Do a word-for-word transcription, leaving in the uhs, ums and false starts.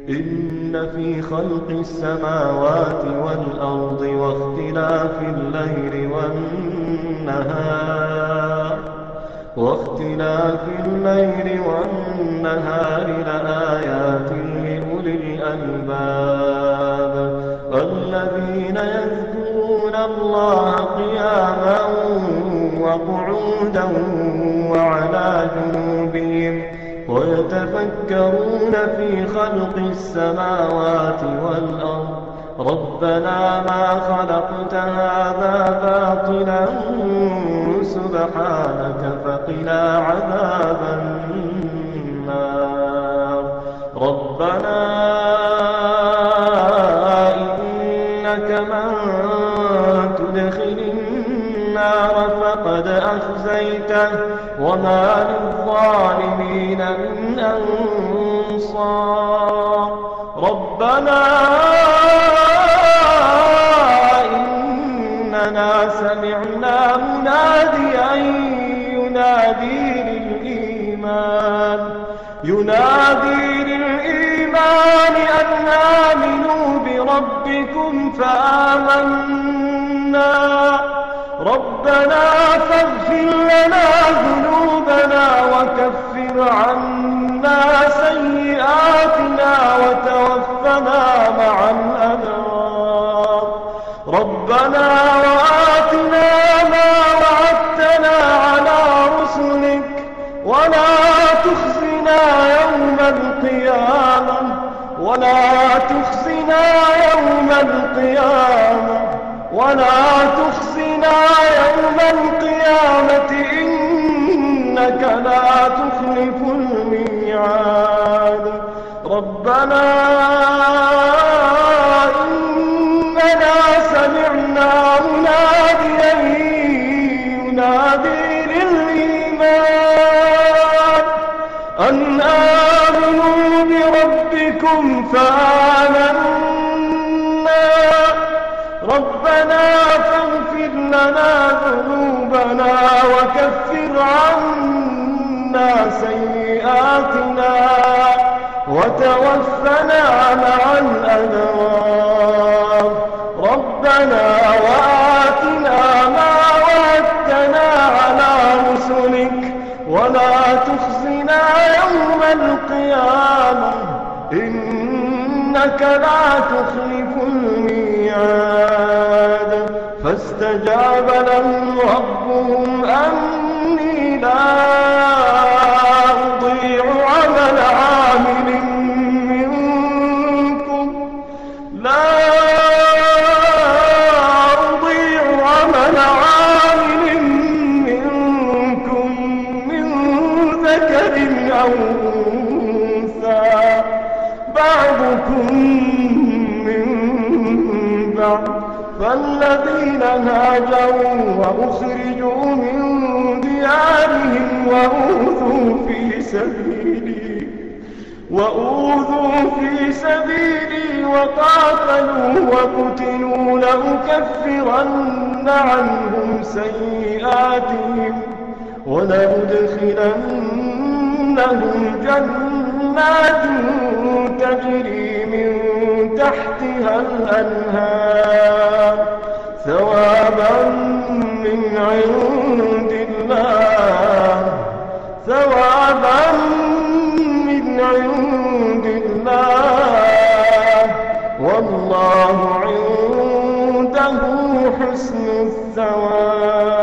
إن في خلق السماوات والأرض واختلاف الليل والنهار واختلاف الليل والنهار لآيات لأولي الألباب الذين يذكرون الله قياما وقعودا وعلى جنوبهم ويتفكرون في خلق السماوات والأرض ربنا ما خلقت هذا باطلا سبحانك فقنا عذاب النار ربنا إنك من تدخل النار فقد أخزيته وما للظالمين من أنصار ربنا إننا سمعنا مناديا ينادي للإيمان ينادي للإيمان أن آمنوا بربكم فآمنا ربنا فاغفر لنا ذنوبنا وكفر عنا سيئاتنا وتوفنا مع الأبرار ربنا وآتنا ما وعدتنا على رسلك ولا تخزنا يوم القيامة ولا تخزنا يوم القيامة ولا تخزنا يوم القيامة إنك لا تخلف الميعاد ربنا إننا سمعنا مناديا ينادي للإيمان أن آمنوا بربكم فآمنا ربنا فاغفر لنا ذنوبنا وكفر عنا سيئاتنا وتوفنا مع الأبرار ربنا وآتنا ما وعدتنا على رسلك ولا تخزنا يوم القيامة إنك لا تخلف الميعاد فاستجاب لهم ربهم أني لا أضيع عمل عامل منكم لا أضيع عمل عامل منكم من ذكر أو أنثى بعضكم من بعض فالذين هاجروا وأخرجوا من ديارهم وأوذوا في سبيلي وأوذوا في سبيلي وقاتلوا وقتلوا لأكفرن عنهم سيئاتهم ولأدخلنهم جنات تجري من تحتها الأنهار ثوابا من عند الله ثوابا من عند الله والله عنده حسن الثواب.